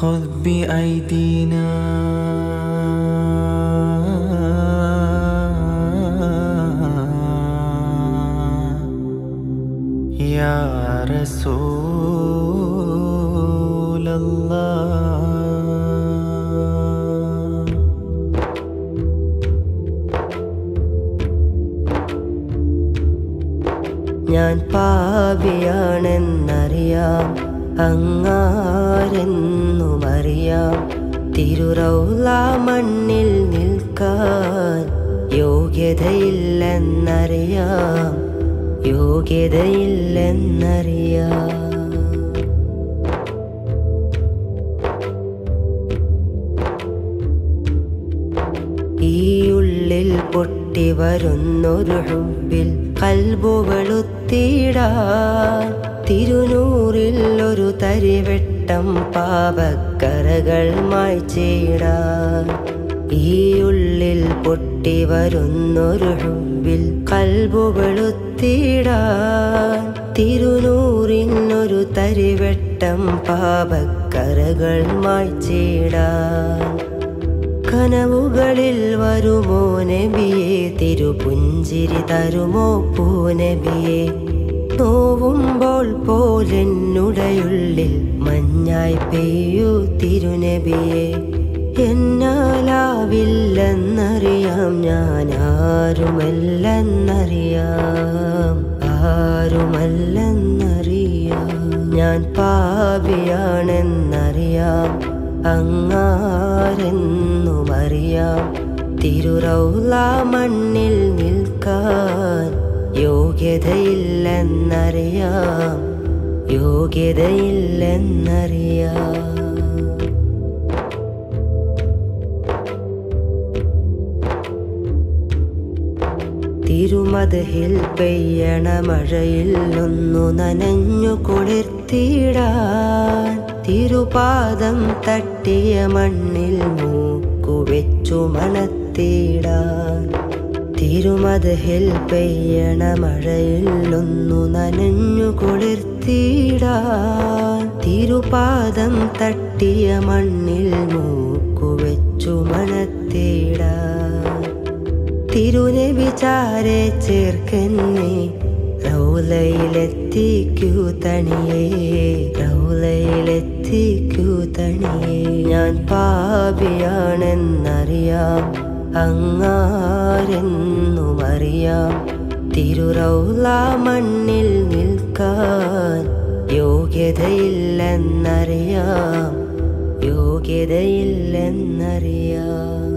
خذ بأيدينا يا رسول الله. ഞാൻ പാപിയാണെന്നറിയാം, അങ്ങാരെന്നുമറിയാം. തിരുറൗള മണ്ണിൽ നിൽക്കാൻ യോഗ്യതയില്ലെന്നറിയാം, യോഗ്യതയില്ലെന്നറിയാം. ഈ ഉള്ളിൽ പൊട്ടി വരുന്നൊരു ഹുബ്ബിൽ ഖൽബു വെളുത്തിടാൻ തിരുനൂറിൽ ഒരു തരിവെട്ടം പാപക്കറകൾ മായ്ച്ചിടാൻ. ഈ ഉള്ളിൽ പൊട്ടി വരുന്നൊരു ഹുബ്ബിൽ ഖൽബു വെളുത്തിടാൻ തിരുനൂറിനൊരു തരിവെട്ടം പാപക്കറകൾ മായ്ച്ചിടാൻ. കനവുകളിൽ വരുമോ നബിയേ, തിരുപുഞ്ചിരി തരുമോ പൂനബിയേ. നോവുമ്പോൾ പോലെന്നുടയുള്ളിൽ മഞ്ഞായി പെയ്യൂ തിരുനബിയേ. എന്നാലാവില്ലെന്നറിയാം, ഞാൻ ആരുമല്ലെന്നറിയാം, ആരുമല്ലെന്നറിയാം. ഞാൻ പാപിയാണെന്നറിയാം, അങ്ങാരെന്നുമറിയാം. തിരുറൗള മണ്ണിൽ നിൽക്കാൻ യോഗ്യതയില്ലെന്നറിയാം, യോഗ്യതയില്ലെന്നറിയാം. തിരുമദ്ഹിൽ പെയ്യണ മഴയിൽ ഒന്നു നനഞ്ഞു കുളിർത്തിടാൻ തിരുപാദം തട്ടിയ മണ്ണിൽ മൂക്കുവെച്ചു മണത്തിടാൻ. തിരുമദ്ഹിൽ പെയ്യണ മഴയിൽ ഒന്നു നനഞ്ഞു കുളിർത്തിടാൻ തിരുപാദം തട്ടിയ മണ്ണിൽ മൂക്കുവെച്ചു മണത്തിടാൻ. തിരുനബി ചാരെ ചേർക്കെന്നെ റൗളയിലെത്തിക്കൂ തണിയേ, റൗളയിലെത്തിക്കൂ തണിയേ. ഞാൻ പാപിയാണെന്നറിയാം, അങ്ങാരെന്നുമറിയാം. തിരുറൗള മണ്ണിൽ നിൽക്കാൻ യോഗ്യതയില്ലെന്നറിയാം, യോഗ്യതയില്ലെന്നറിയാം.